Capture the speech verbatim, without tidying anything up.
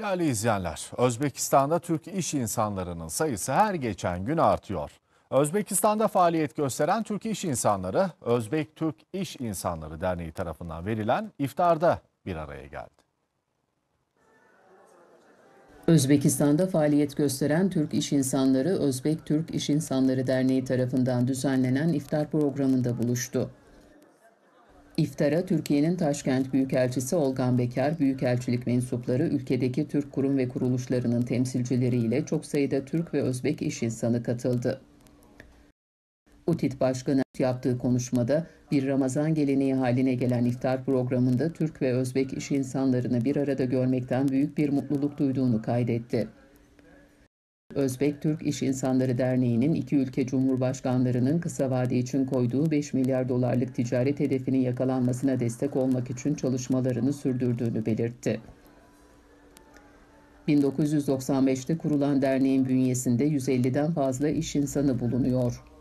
Değerli izleyenler, Özbekistan'da Türk iş insanlarının sayısı her geçen gün artıyor. Özbekistan'da faaliyet gösteren Türk iş insanları, Özbek Türk İş İnsanları Derneği tarafından verilen iftarda bir araya geldi. Özbekistan'da faaliyet gösteren Türk İş İnsanları, Özbek Türk İş İnsanları Derneği tarafından düzenlenen iftar programında buluştu. İftara Türkiye'nin Taşkent Büyükelçisi Olgan Bekar, Büyükelçilik mensupları, ülkedeki Türk kurum ve kuruluşlarının temsilcileriyle çok sayıda Türk ve Özbek iş insanı katıldı. UTİT Başkanı yaptığı konuşmada bir Ramazan geleneği haline gelen iftar programında Türk ve Özbek iş insanlarını bir arada görmekten büyük bir mutluluk duyduğunu kaydetti. Özbek Türk İş İnsanları Derneği'nin iki ülke cumhurbaşkanlarının kısa vade için koyduğu beş milyar dolarlık ticaret hedefinin yakalanmasına destek olmak için çalışmalarını sürdürdüğünü belirtti. bin dokuz yüz doksan beşte kurulan derneğin bünyesinde yüz elliden fazla iş insanı bulunuyor.